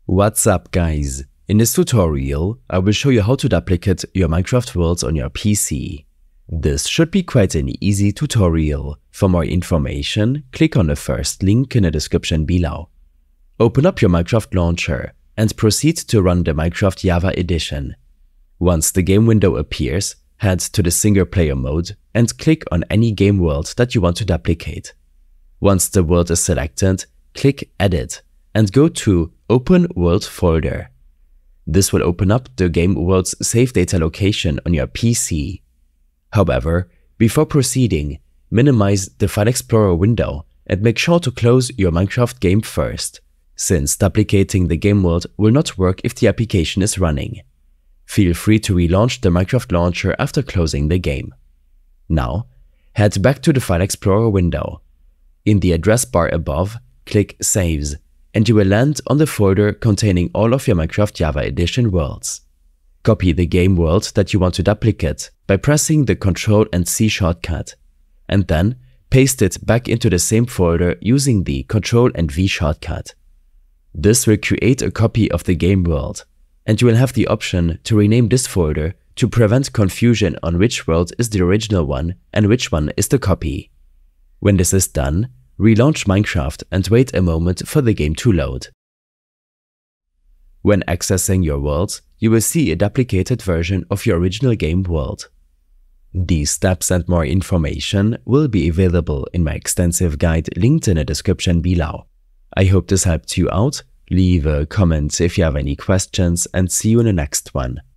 What's up, guys? In this tutorial, I will show you how to duplicate your Minecraft worlds on your PC. This should be quite an easy tutorial. For more information, click on the first link in the description below. Open up your Minecraft launcher and proceed to run the Minecraft Java edition. Once the game window appears, head to the single player mode and click on any game world that you want to duplicate. Once the world is selected, click Edit and go to Open World folder. This will open up the game world's save data location on your PC. However, before proceeding, minimize the File Explorer window and make sure to close your Minecraft game first, since duplicating the game world will not work if the application is running. Feel free to relaunch the Minecraft launcher after closing the game. Now, head back to the File Explorer window. In the address bar above, click Saves, and you will land on the folder containing all of your Minecraft Java Edition worlds. Copy the game world that you want to duplicate by pressing the Ctrl and C shortcut, and then paste it back into the same folder using the Ctrl and V shortcut. This will create a copy of the game world, and you will have the option to rename this folder to prevent confusion on which world is the original one and which one is the copy. When this is done, relaunch Minecraft and wait a moment for the game to load. When accessing your worlds, you will see a duplicated version of your original game world. These steps and more information will be available in my extensive guide linked in the description below. I hope this helped you out. Leave a comment if you have any questions and see you in the next one.